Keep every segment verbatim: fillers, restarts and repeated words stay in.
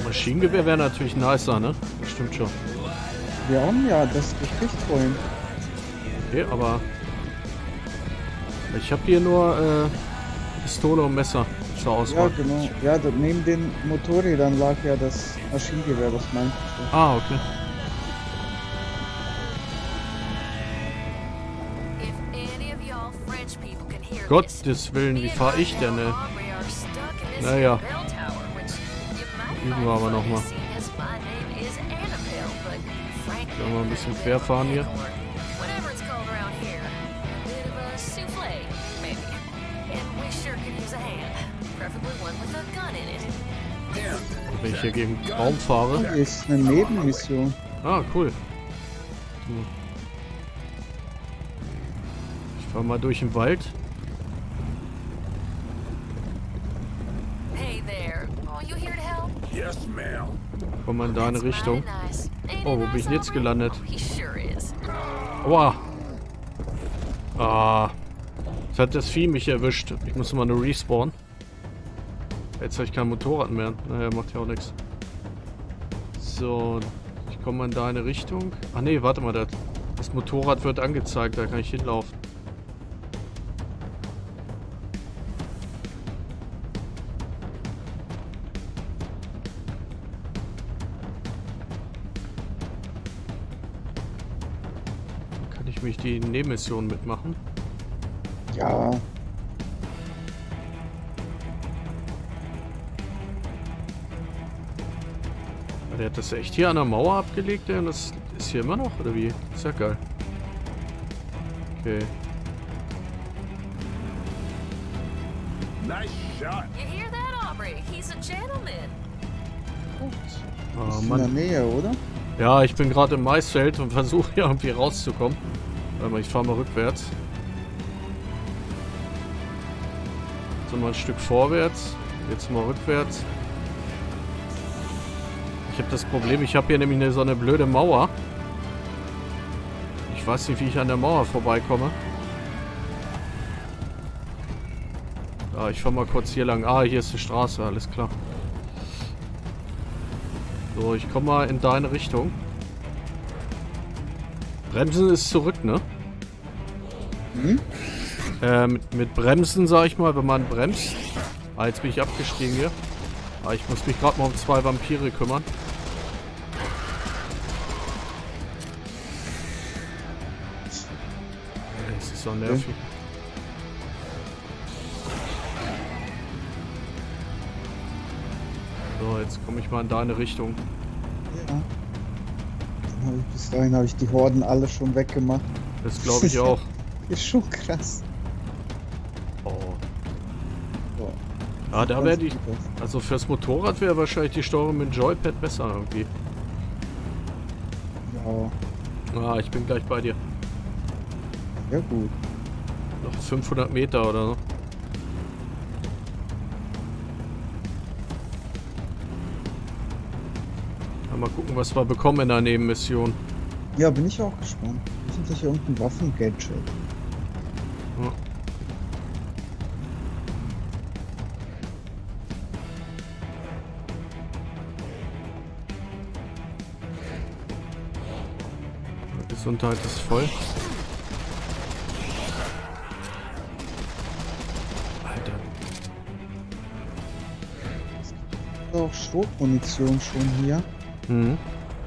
Maschinengewehr wäre natürlich nicer, ne? Das stimmt schon. Wir haben ja das gekriegt vorhin. Okay, aber ich habe hier nur äh, Pistole und Messer zur Ja, Auswahl. genau. Ja, da, neben den Motorrädern lag ja das Maschinengewehr, das meinte ich. Ah, okay. Gottes Willen, wie fahre ich denn, ne? Naja. Üben wir aber nochmal. Sollen wir ein bisschen quer fahren hier? Wenn ich hier gegen den Raum fahre. Das ist eine Nebenmission. Ah, cool. Ich fahre mal durch den Wald. Komm mal in deine Richtung. Oh, wo bin ich denn jetzt gelandet? Aua. Ah. Jetzt hat das Vieh mich erwischt. Ich muss mal nur respawnen. Jetzt habe ich kein Motorrad mehr. Naja, macht ja auch nichts. So. Ich komme mal in deine Richtung. Ach nee, warte mal. Das, das Motorrad wird angezeigt. Da kann ich hinlaufen. Kann ich die Nebenmission mitmachen? Ja. Der hat das echt hier an der Mauer abgelegt, ey, und das ist hier immer noch, oder wie? Ist ja geil. Okay. Nice shot. You hear that, Aubrey? He's a gentleman. Gut. Oh, Ist in Mann. der Nähe, oder? Ja, ich bin gerade im Maisfeld und versuche hier irgendwie rauszukommen. Warte mal, ich fahre mal rückwärts. So, mal ein Stück vorwärts. Jetzt mal rückwärts. Ich habe das Problem, ich habe hier nämlich eine, so eine blöde Mauer. Ich weiß nicht, wie ich an der Mauer vorbeikomme. Ah, ich fahre mal kurz hier lang. Ah, hier ist die Straße, alles klar. So, ich komme mal in deine Richtung. Bremsen ist zurück, ne? Hm? Äh, mit, mit Bremsen, sag ich mal, wenn man bremst. Ah, jetzt bin ich abgestiegen hier. Ah, ich muss mich gerade mal um zwei Vampire kümmern. Das ist so nervig. Okay. So, jetzt komme ich mal in deine Richtung. Ja. Dann hab ich, bis dahin habe ich die Horden alle schon weggemacht. Das glaube ich auch. Ist schon krass. Oh. So. Ah, da wäre die... Also fürs Motorrad wäre wahrscheinlich die Steuerung mit dem Joypad besser irgendwie. Ja. Ah, ich bin gleich bei dir. Ja gut. Noch fünfhundert Meter oder so. Mal gucken, was wir bekommen in der Nebenmission. Ja, bin ich auch gespannt. Ist das hier irgendein Waffen-Gadget? Ja. Die Gesundheit ist voll. Alter. Es gibt auch Schrotmunition schon hier. Mhm.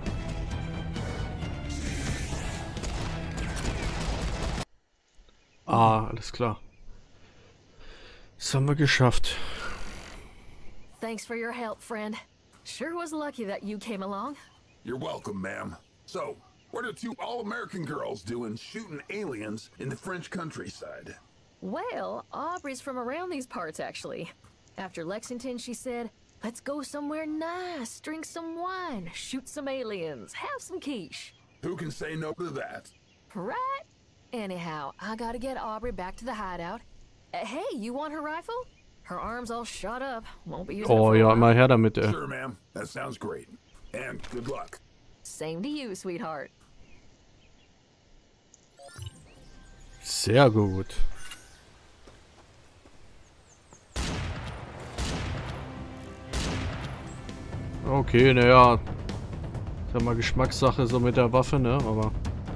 Ah, alles klar. Das haben wir geschafft. Thanks for your help, friend. Sure was lucky that you came along. You're welcome, ma'am. So, what are two all-American girls doing shooting aliens in the French countryside? Well, Aubrey's from around these parts, actually. After Lexington, she said, let's go somewhere nice, drink some wine, shoot some aliens, have some quiche. Who can say no to that? Right? Anyhow, I gotta get Aubrey back to the hideout. Uh, hey, you want her rifle? Her arm's all shot up. Won't be using Oh it for a ja, while. mal her damit, ey. Sure, ma'am. That sounds great. And good luck. Same to you, sweetheart. Sehr gut. okay, naja. Ist ja mal Geschmackssache so mit der Waffe, ne? Aber.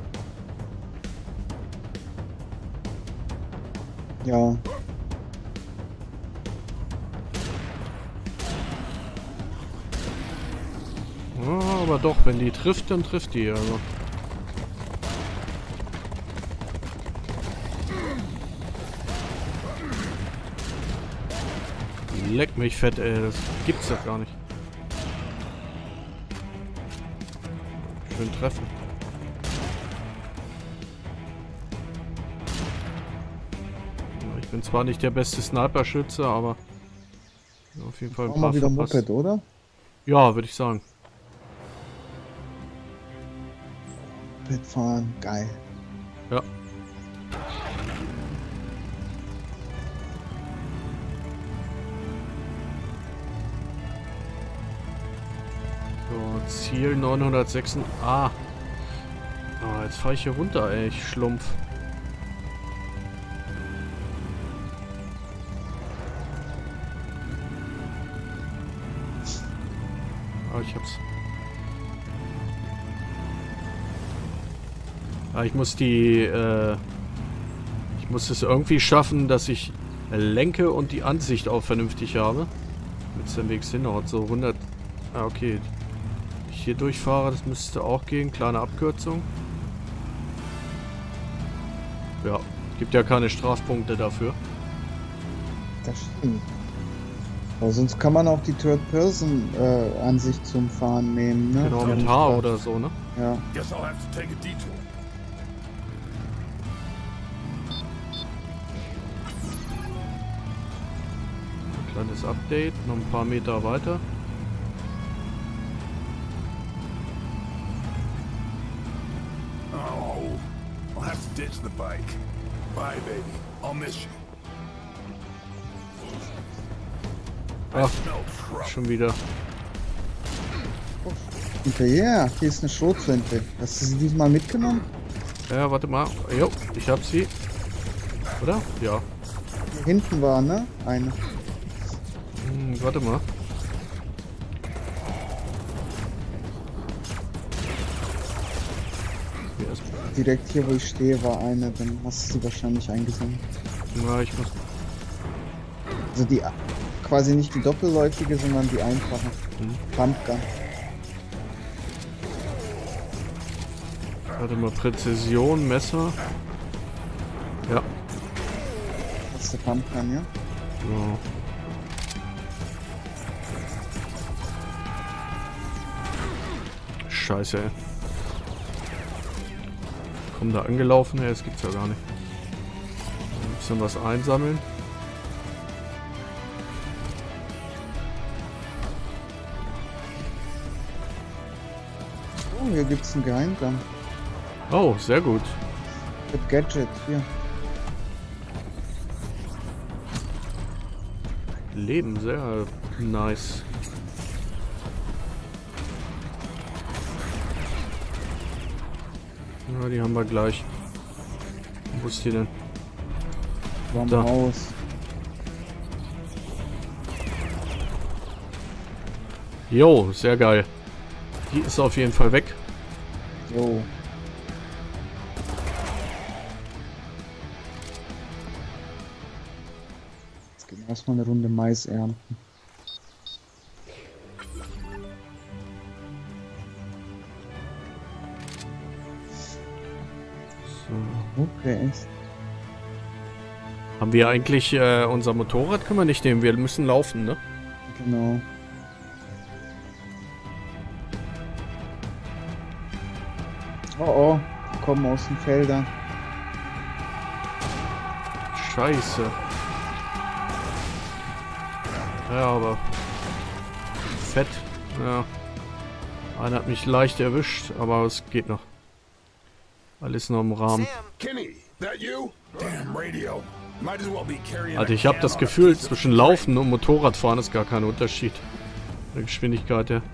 Ja. Ja, aber doch, wenn die trifft, dann trifft die, also. Leck mich fett, ey, das gibt's doch gar nicht. Schön treffen. Ja, ich bin zwar nicht der beste Sniper-Schütze, aber auf jeden Fall ein Auch paar mal wieder verpasst. Moped, oder? Ja, würde ich sagen. Moped fahren, geil. Ja. So, Ziel neunhundertsechs. Ah. Ah, jetzt fahre ich hier runter, ey, ich Schlumpf. Ah, ich hab's. Ah, ich muss die, äh... Ich muss es irgendwie schaffen, dass ich lenke und die Ansicht auch vernünftig habe. Mit dem Weg hinhaut, so hundert... Ah, okay. Ich hier durchfahre, das müsste auch gehen. Kleine Abkürzung. Ja, gibt ja keine Strafpunkte dafür. Das stimmt. Aber sonst kann man auch die Third-Person-Ansicht zum Fahren nehmen, ne? Genau, Ja, mit H oder so, ne? Ja. Guess I'll have to take a detour. Kleines Update, noch ein paar Meter weiter. Oh, I'll have to ditch the bike. Bye, baby. I'll miss you. Ach, No trouble. schon wieder. Okay, ja, hier ist eine Schrotflinte. Hast du sie diesmal mitgenommen? Ja, warte mal. Jo, ich hab sie. Oder? Ja. Hier hinten war, ne? Eine. Hm, warte mal. Hier ist, Direkt hier, wo ich stehe, war eine. Dann hast du sie wahrscheinlich eingesammelt. na, ich muss. Also die, quasi nicht die doppelläufige, sondern die einfache. Hm. Pumpgun. Warte mal, Präzision, Messer. Ja. Das ist der Pumpgun, ja? So. Scheiße, ey. Kommen da angelaufen? Ja, das gibt's ja gar nicht. Ein bisschen was einsammeln. Oh, hier gibt's einen Geheimgang. Oh, sehr gut. Mit Gadget, hier. Leben, sehr nice. Ja, die haben wir gleich. Wo ist die denn? Warm Da. Haus. Jo, sehr geil. Die ist auf jeden Fall weg. Jo. Jetzt gehen wir erstmal eine Runde Mais ernten. So. Okay. Haben wir eigentlich äh, unser Motorrad? Können wir nicht nehmen. Wir müssen laufen, ne? Genau. Oh oh, die kommen aus den Feldern. Scheiße. Ja, aber fett. Ja. Einer hat mich leicht erwischt, aber es geht noch. Alles noch im Rahmen. Kenny, that you? Damn radio. Might as well be carrying Alter, a ich habe can das on a Gefühl, piece of zwischen string. Laufen und Motorradfahren ist gar kein Unterschied. Der Geschwindigkeit, ja.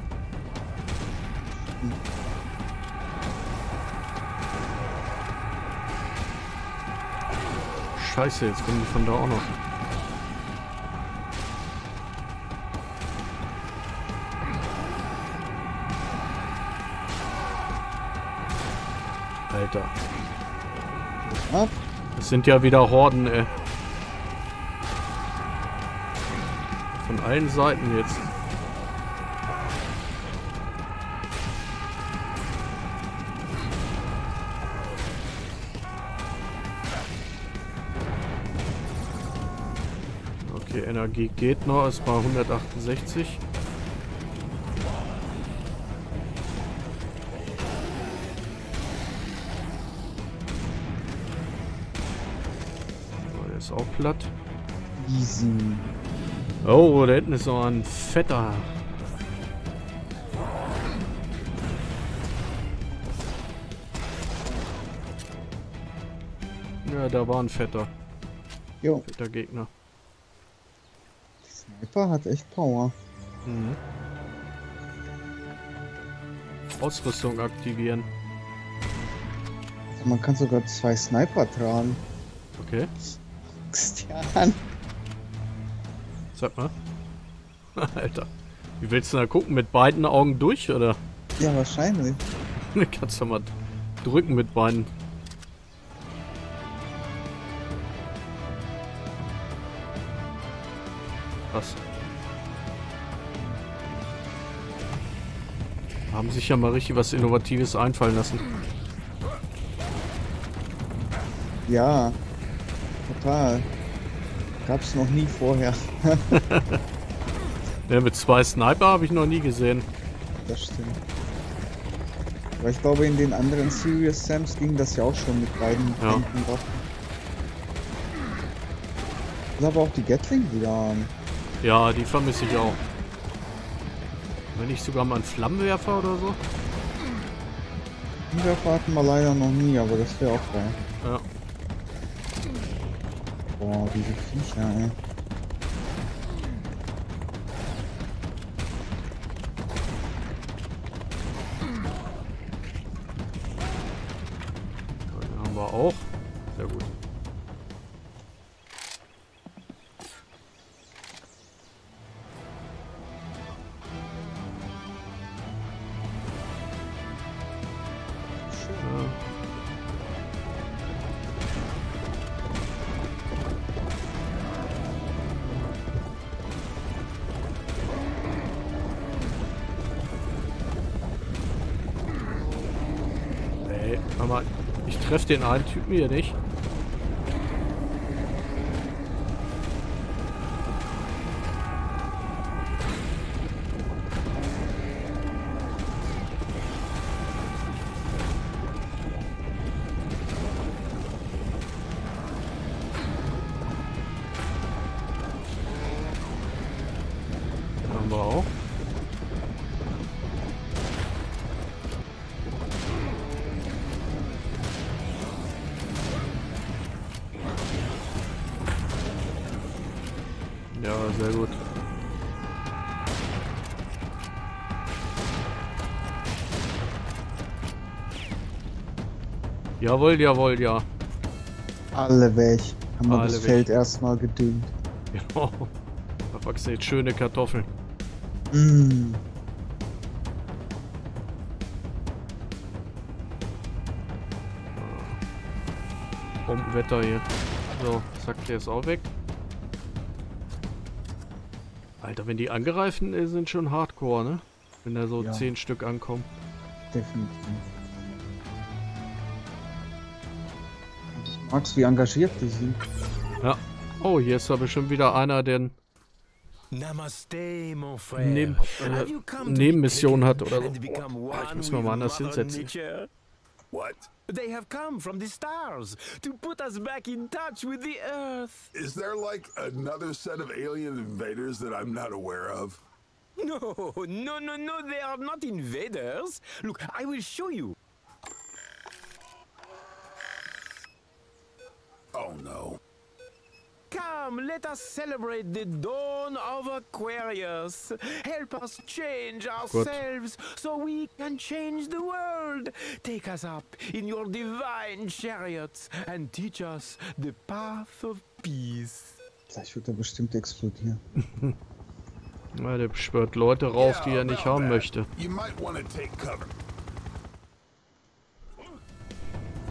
Scheiße, jetzt kommen die von da auch noch. Alter. Ab. Das sind ja wieder Horden, ey. Von allen Seiten jetzt. Okay, Energie geht noch, ist bei hundertachtundsechzig. So, der ist auch platt. Easy. Oh, da hinten ist noch ein fetter. Ja, da war ein fetter. Jo, Fetter Gegner. die Sniper hat echt Power. Mhm. Ausrüstung aktivieren. Man kann sogar zwei Sniper tragen. Okay. Christian. Sag mal. Alter. Wie willst du da gucken? Mit beiden Augen durch, oder? Ja, wahrscheinlich. Kannst du mal drücken mit beiden. Krass. Haben sich ja mal richtig was Innovatives einfallen lassen. Ja, total. Gab's noch nie vorher. Ja, mit zwei Sniper habe ich noch nie gesehen. Das stimmt. Aber ich glaube, in den anderen Serious Sams ging das ja auch schon mit beiden Ja. Händen Waffen. Ich glaube auch die Gatling wieder an. Ja, die vermisse ich auch. Wenn nicht sogar mal einen Flammenwerfer oder so. Flammenwerfer hatten wir leider noch nie, aber das wäre auch geil. Ja. Boah, diese Viecher, ey. Den haben wir auch. Sehr gut. Ja. Ey, aber ich treffe den einen Typen hier nicht. Den haben wir auch. Ja, sehr gut. Jawohl, jawohl, ja. Alle weg. Haben wir Alle das weg. Feld erstmal gedüngt. Genau. Da wachsen jetzt schöne Kartoffeln. Mm. Bombenwetter hier. So, zack, der ist auch weg. Alter, wenn die angreifen, äh, sind schon hardcore, ne? Wenn da so Ja. zehn Stück ankommen. Definitiv. Ich mag's, wie engagiert die sind. Ja. Oh, hier ist aber bestimmt wieder einer, der Namaste, mon frère. Neben, Have äh, you come to Nebenmission be hat oder so. and become Boah, ich one muss mir with mal anders Mother hinsetzen. Nature? What? They have come from the stars to put us back in touch with the earth. Is there like another set of alien invaders that I'm not aware of? No, no, no, no, they are not invaders. Look, I will show you. Oh no. Come, let us celebrate the dawn of Aquarius. Help us change ourselves so we can change the world. Take us up in your divine chariots and teach us the path of peace. Gleich wird er bestimmt explodieren. Ja, der beschwört Leute rauf, die er nicht about haben that. möchte. You might want to take cover.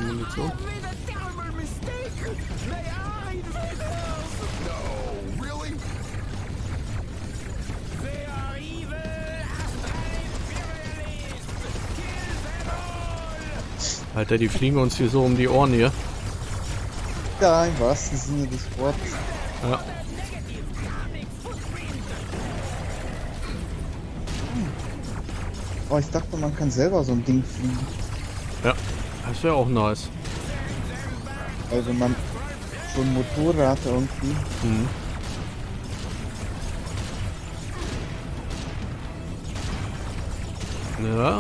Munition. No, really? Alter, die fliegen uns hier so um die Ohren hier. Ja, im wahrsten Sinne des Wortes. Ja. Oh, ich dachte, man kann selber so ein Ding fliegen. Ja, das wäre auch nice. Also man so ein Motorrad irgendwie. Mhm. Ja.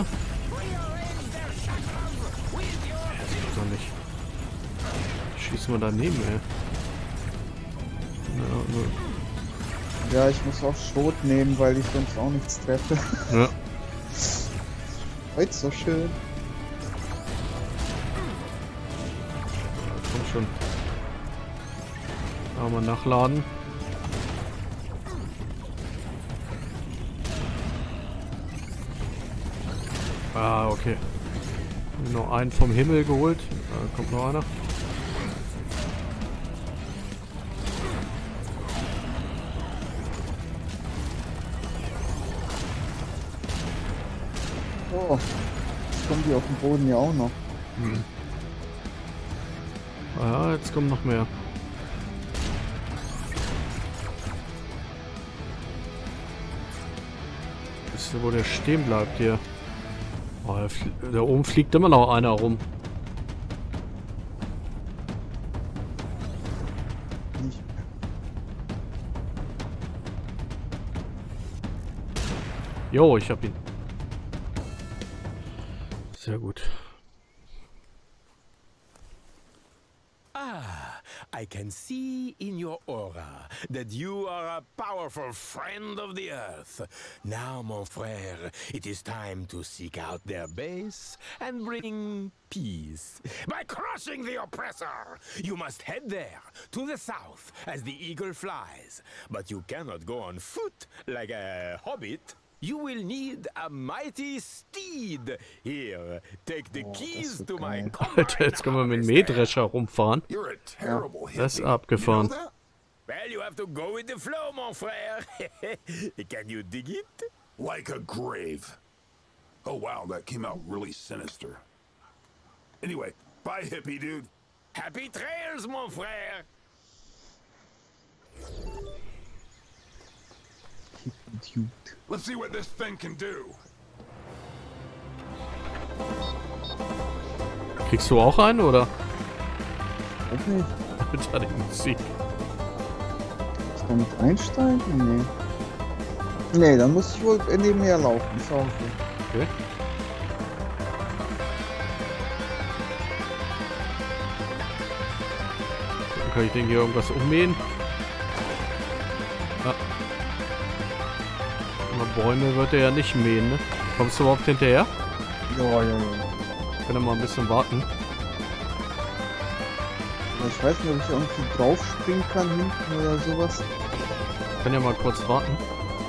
Das geht doch nicht. Schießen wir daneben, ey. Ja, nur. Ja, ich muss auch Schrot nehmen, weil ich sonst auch nichts treffe. Ja. Heute so schön. Komm schon. Da mal nachladen. Ah, okay. Noch einen vom Himmel geholt. Da kommt noch einer. Oh, jetzt kommen die auf dem Boden ja auch noch. Hm. Ah, jetzt kommen noch mehr. Wisst ihr, wo der stehen bleibt hier? Oh, da, fl- da oben fliegt immer noch einer rum. Nicht. Jo, ich hab ihn. Sehr gut. Ah, I can see in your aura that you are a powerful friend of the earth. Now, mon frère, it is time to seek out their base and bring peace by crushing the oppressor. You must head there, to the south, as the eagle flies. But you cannot go on foot like a hobbit. You will need a mighty steed. Here, take the Oh, keys das to wird my geil. Alter, jetzt können wir mit dem Mähdrescher rumfahren. You're a terrible hippie. Das ist You know abgefahren. that? Well, you have to go with the flow, mon frère. Can you dig it? Like a grave. Oh wow, that came out really sinister. Anyway, bye hippie dude. Happy trails, mon frère. Dude. Let's see what this thing can do. Kriegst du auch einen, oder? Weiß nicht. Alter, die Musik. Ist damit einsteigen? Nee. Nee, dann muss ich wohl nebenher laufen. Ist auch so. Okay. Dann kann ich den hier irgendwas ummähen. Ja. Aber Bäume wird er ja nicht mähen, ne? Kommst du überhaupt hinterher? Ja, ja, ja. Ich kann ja mal ein bisschen warten. Ich weiß nicht, ob ich irgendwie draufspringen kann hinten oder sowas. Ich kann ja mal kurz warten.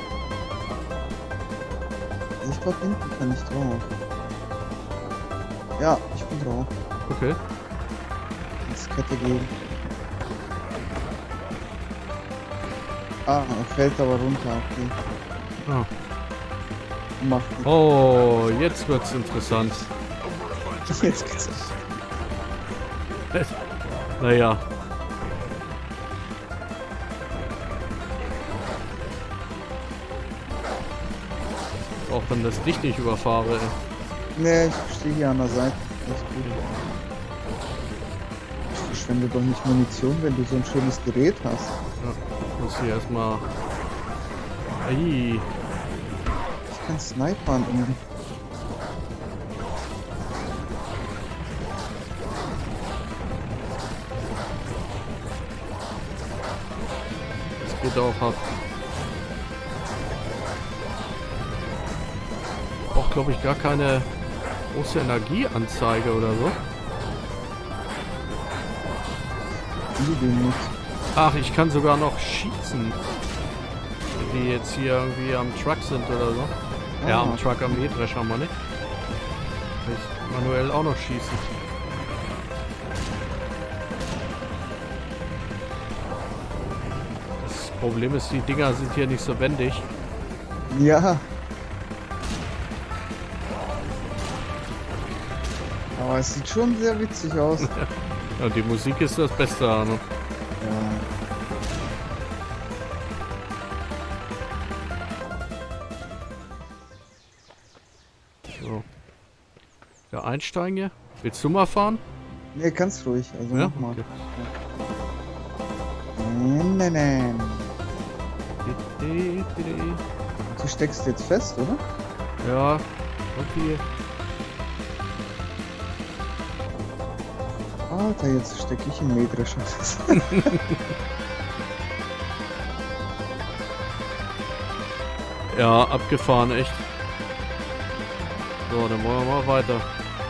Also ich glaube, hinten kann ich drauf. Ja, ich bin drauf. Okay. Ins Kette gehen. Ah, er fällt aber runter, okay. Ah. Macht Oh, jetzt wird's interessant. Jetzt geht's. Naja. Auch wenn das dich nicht überfahre. Ey. Nee, ich stehe hier an der Seite. Alles gut. Ich verschwende doch nicht Munition, wenn du so ein schönes Gerät hast. Ja, ich muss hier erstmal. Ei. Ich kann snipern irgendwie. Das geht auch ab. Auch glaube ich gar keine große Energieanzeige oder so. Die den nicht. Ach, ich kann sogar noch schießen. Die jetzt hier irgendwie am Truck sind oder so. Ja, am Ah. Truck, am Mähdrescher, mal nicht. Kann ich manuell auch noch schießen. Problem ist, die Dinger sind hier nicht so wendig. Ja. Aber es sieht schon sehr witzig aus. Ja, die Musik ist das Beste, Arno. Ja. So. Ja, einsteigen hier. Willst du mal fahren? Nee, kannst ruhig. Also Ja? mach mal. Okay. Nein, nein. Du steckst jetzt fest, oder? Ja, okay. Alter, jetzt stecke ich im Mähdrescher fest. Ja, abgefahren, echt. So, dann wollen wir mal weiter.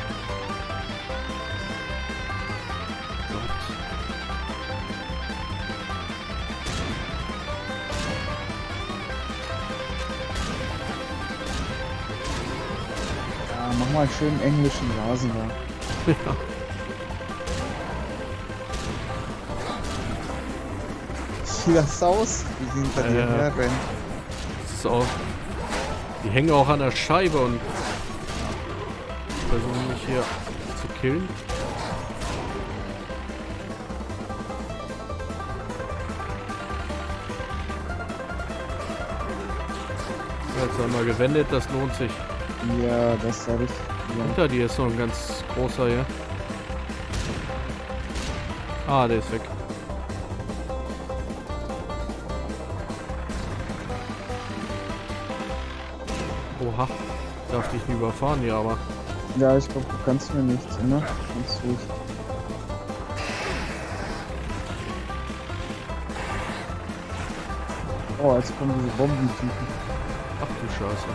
Ja, mach mal einen schönen englischen Rasen da. Ja. Wie das aus? Wie sie hinter dir Äh. herrennen. Das ist auch. Die hängen auch an der Scheibe und versuchen mich hier zu killen. So, jetzt haben wir gewendet, das lohnt sich. Ja, das sag ich. Ja. Hinter dir ist noch ein ganz großer hier. Ah, der ist weg. Oha, darf dich nie überfahren hier, aber. Ja, ich glaube, du kannst mir nichts, ne? Ganz ruhig. Oh, jetzt kommen diese Bombentypen. Ach du Scheiße.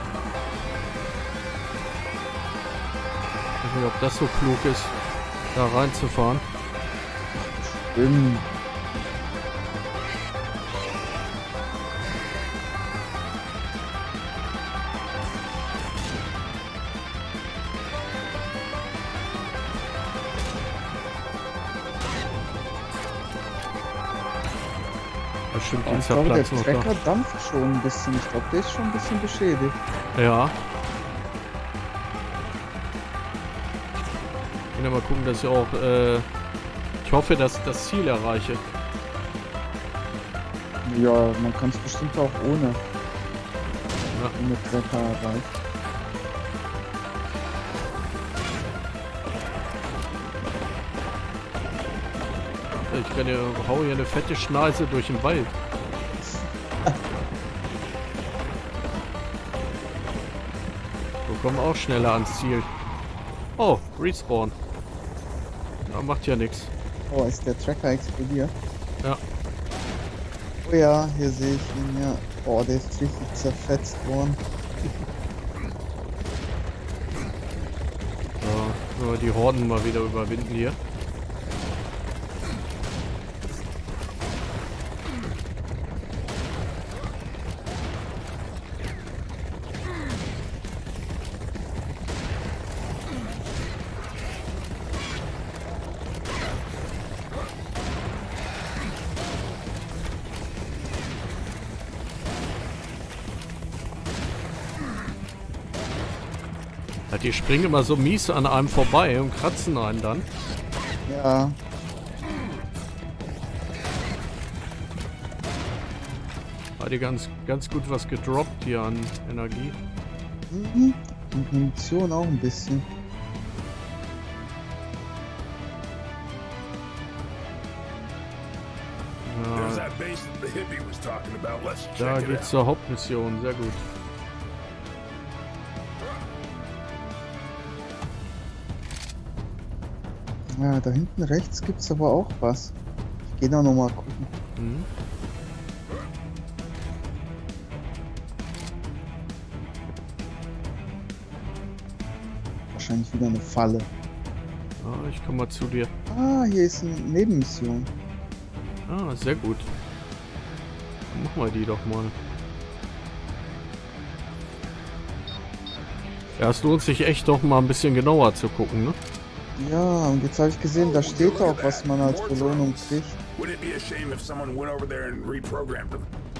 Ich weiß nicht, ob das so klug ist, da reinzufahren. Stimmt. Da stimmt, Oh, die ich glaube, der Platz noch da. Trecker dampft schon ein bisschen. Ich glaube, der ist schon ein bisschen beschädigt. Ja. Ich will ja mal gucken, dass ich auch, äh, ich hoffe, dass ich das Ziel erreiche. Ja, man kann es bestimmt auch ohne, Ja. ohne Trecker erreichen. Ich kann ja, hau hier eine fette Schneise durch den Wald. Wir kommen auch schneller ans Ziel. Oh, Respawn. Ja, macht ja nichts. Oh, ist der Trecker explodiert? Ja. Oh ja, hier sehe ich ihn, ja. Oh, der ist richtig zerfetzt worden. So, wenn wir die Horden mal wieder überwinden hier. Ja, die springen immer so mies an einem vorbei und kratzen einen dann. Ja, Hat die ganz, ganz gut was gedroppt hier an Energie. mhm. Und Munition auch ein bisschen. There's Ja, that base that the hippie was talking about. Let's da check it geht's out. zur Hauptmission. Sehr gut. Ja, da hinten rechts gibt's aber auch was. Ich gehe da noch mal gucken. Mhm. Wahrscheinlich wieder eine Falle. Ah, ich komme mal zu dir. Ah, hier ist eine Nebenmission. Ah, sehr gut. Dann machen wir die doch mal. Ja, es lohnt sich echt doch mal ein bisschen genauer zu gucken, ne? Ja, und jetzt habe ich gesehen, da steht auch, was man als Belohnung kriegt. Would it be a shame if someone went over there and reprogrammed them?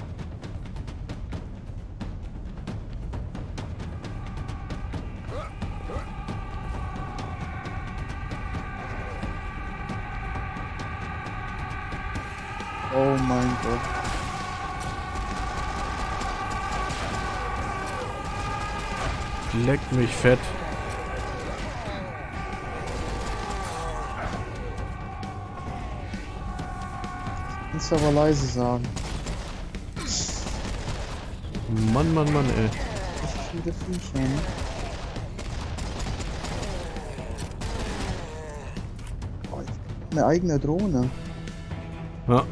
Oh mein Gott. Leckt mich fett. Kannst du aber leise sagen. Mann, Mann, Mann, ey. Echt viele Viecher, ne? Oh, ich hab eine eigene Drohne. Ja.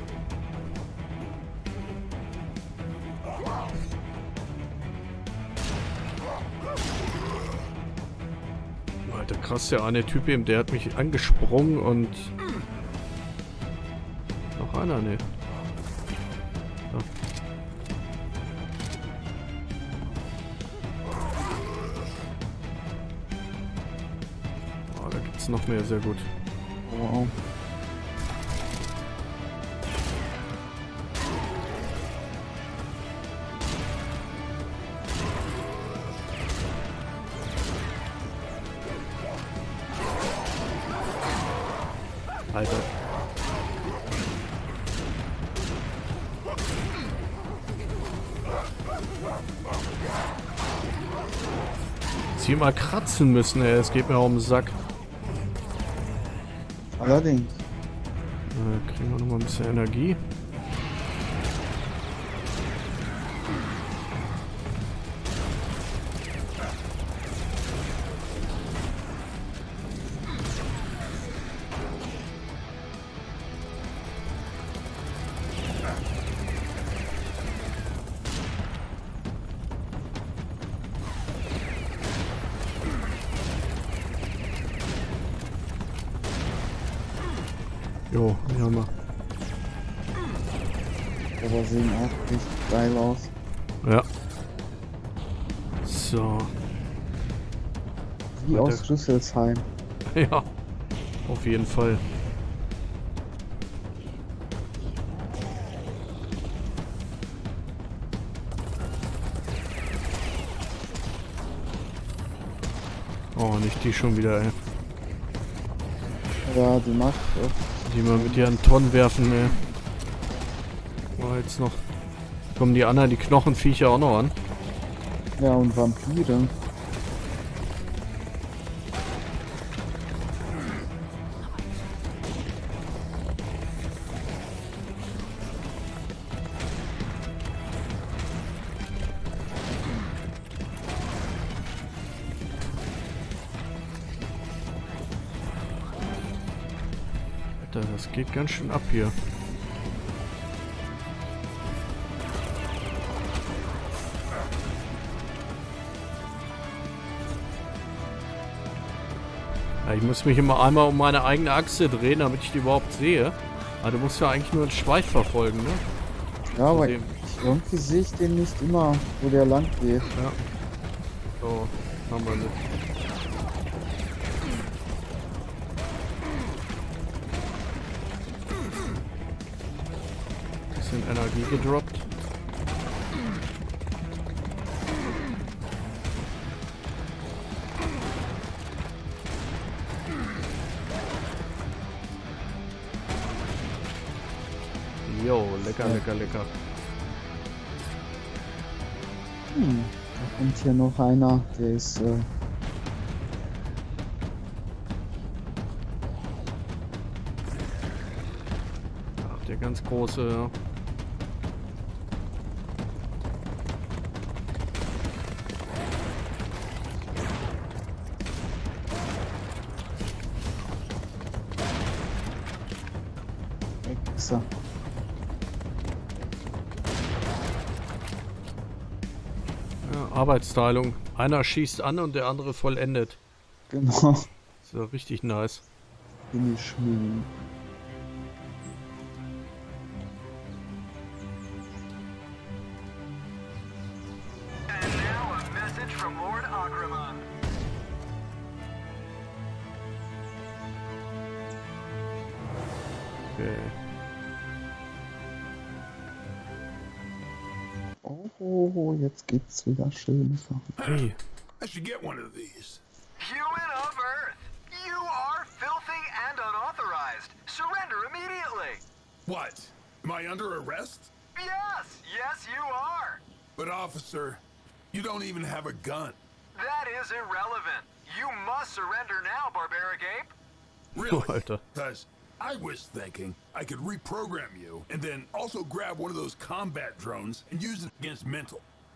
Alter, krass, der eine Typ eben, der hat mich angesprungen und... Noch einer, ne. Ja. Oh, da gibt's noch mehr, sehr gut. Wow. Alter. Sie mal kratzen müssen, ey. Es geht mir um den Sack. Allerdings. Äh, kriegen wir noch mal ein bisschen Energie. Jo, ja mal. Aber sehen auch richtig geil aus. Ja. So. Wie Weiter. aus Rüsselsheim. Ja. Auf jeden Fall. Oh, nicht die schon wieder, ey. Ja, die macht auch. Die mal mit ihren Tonnen werfen, ey. Oh, jetzt noch. Kommen die anderen, die Knochenviecher auch noch an. Ja, und Vampire. Alter, das geht ganz schön ab hier. Ja, ich muss mich immer einmal um meine eigene Achse drehen, damit ich die überhaupt sehe. Aber du musst ja eigentlich nur einen Schweif verfolgen, ne? Ja, aber dem- irgendwie sehe ich den nicht immer, wo der lang geht. Ja. So, haben wir sie. Bisschen Energie gedroppt. Jo, lecker, lecker, lecker. Hm, da kommt hier noch einer, der ist äh, Ach, der ganz große, ja. Hexer. Ja, Arbeitsteilung. Einer schießt an und der andere vollendet. Genau. Das ist ja richtig nice. Bin ich schön. And now a message from Lord Agramon. Okay. Oh, oh, oh, jetzt gibt's wieder schöne Sachen. Hey, I should get one of these. Human of Earth, you are filthy and unauthorized. Surrender immediately. What? Am I under arrest? Yes, yes, you are. But officer, you don't even have a gun. That is irrelevant. You must surrender now, barbaric ape. Really? Alter. Because I was thinking I could reprogram you and then also grab one of those combat drones and use it against mental.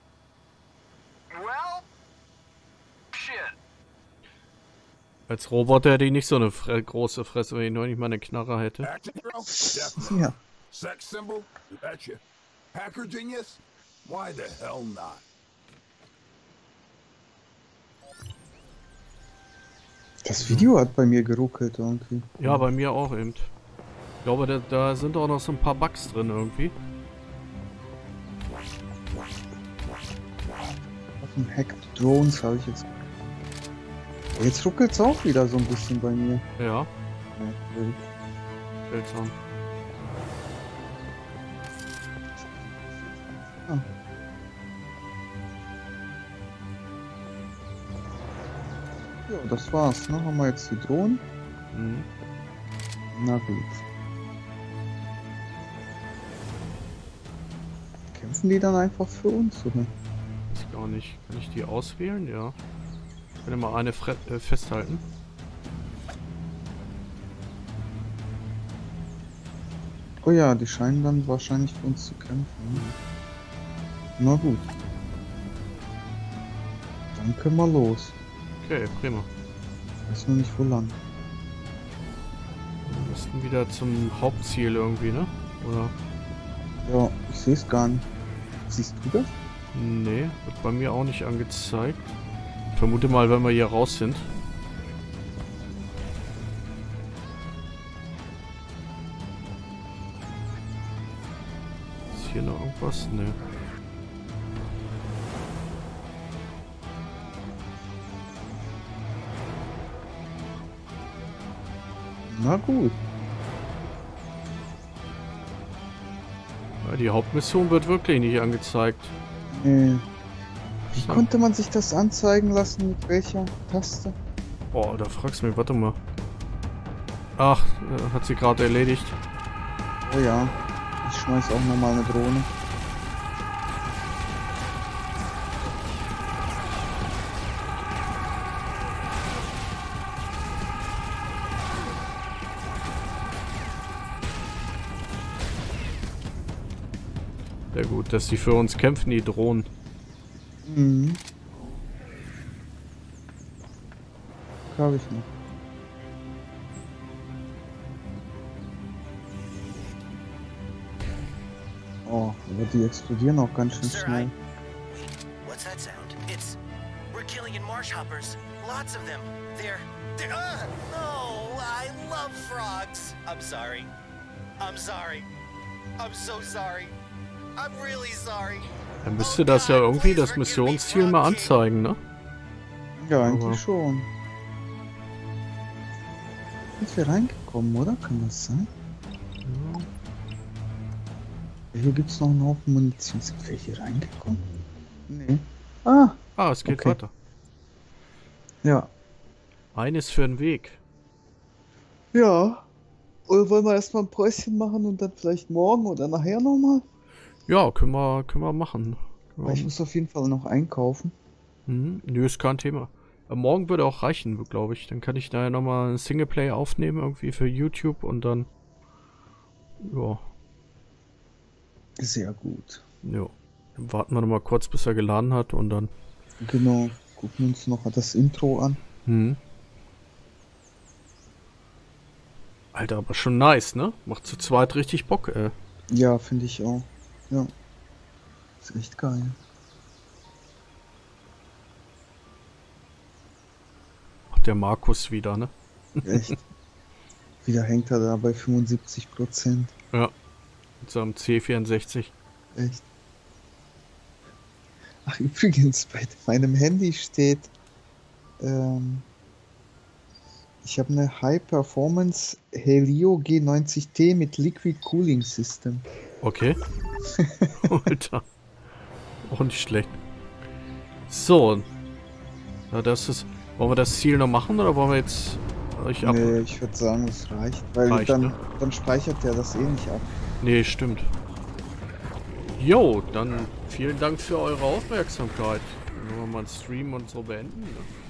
Well, shit. Als Roboter hätte ich nicht so eine fre große Fresse, wenn ich noch nicht mal eine Knarre hätte. Action hero? Definitely. Ja. Sex symbol? You betcha. Hacker genius? Why the hell not? Das Video hat bei mir geruckelt irgendwie. Ja, bei mir auch eben. Ich glaube, da, da sind auch noch so ein paar Bugs drin irgendwie. Auf dem Hacked Drones habe ich jetzt. Jetzt ruckelt es auch wieder so ein bisschen bei mir. Ja, Merkwürdig. seltsam. Ah. Ja, das war's. Ne? Haben wir jetzt die Drohnen? Mhm. Na gut. Kämpfen die dann einfach für uns, oder? Weiß gar nicht. Kann ich die auswählen? Ja. Ich kann ja mal eine Fre äh, festhalten. Oh ja, die scheinen dann wahrscheinlich für uns zu kämpfen. Ne? Na gut. Dann können wir los. Okay, prima. Weiß nur nicht wo lang. Wir müssten wieder zum Hauptziel irgendwie, ne? Oder? Ja, ich sehe es gar nicht. Siehst du das? Nee, wird bei mir auch nicht angezeigt. Ich vermute mal, wenn wir hier raus sind. Ist hier noch irgendwas? Nee. Na gut. Ja, die Hauptmission wird wirklich nicht angezeigt. Nee. Wie So. konnte man sich das anzeigen lassen? Mit welcher Taste? Boah, da fragst du mich, warte mal. Ach, äh, hat sie gerade erledigt. Oh ja. Ich schmeiß auch nochmal eine Drohne. Sehr gut, dass die für uns kämpfen, die Drohnen. Mhm. Habe ich noch. Oh, aber die explodieren auch ganz schön Sir, I... schnell. Wait, what's that sound? It's... We're killing in marsh hoppers. Lots of them. They're... They're... Uh, oh, I love frogs. I'm sorry. I'm sorry. I'm so sorry. I'm really sorry. Dann müsste das ja irgendwie das Missionsziel mal anzeigen, ne? Ja, eigentlich Aber- schon. Sind wir reingekommen, oder? Kann das sein? Ja. Hier gibt's noch einen Haufen Munition. Sind wir hier reingekommen? Nee. Ah, Ah, es geht Okay. weiter. ja. Eines für den Weg. Ja. Oder wollen wir erstmal ein Päuschen machen und dann vielleicht morgen oder nachher nochmal? Ja, können wir, können wir machen. Weil ich muss auf jeden Fall noch einkaufen. Mhm. Nö, ist kein Thema. Aber morgen würde auch reichen, glaube ich. Dann kann ich da ja nochmal ein Singleplay aufnehmen, irgendwie für YouTube und dann. Ja, Sehr gut. ja. Dann warten wir nochmal kurz, bis er geladen hat und dann. Genau. Gucken uns noch das Intro an. Mhm. Alter, aber schon nice, ne? Macht zu zweit richtig Bock, ey. Ja, finde ich auch. Ja. Ist echt geil. Ach, der Markus wieder, ne? Echt. Wieder hängt er da bei fünfundsiebzig Prozent. Ja. Mit seinem C vierundsechzig. Echt. Ach, übrigens, bei meinem Handy steht, ähm, ich habe eine High Performance Helio G neunzig T mit Liquid Cooling System. Okay. Alter. Auch nicht schlecht. So. Ja, das ist. Wollen wir das Ziel noch machen oder wollen wir jetzt euch ab? Nee, ich würde sagen, es reicht. Weil Reicht, dann, ne? dann speichert der das eh nicht ab. Nee, stimmt. Jo, dann vielen Dank für eure Aufmerksamkeit. Wenn wir mal einen Stream und so beenden. Ne?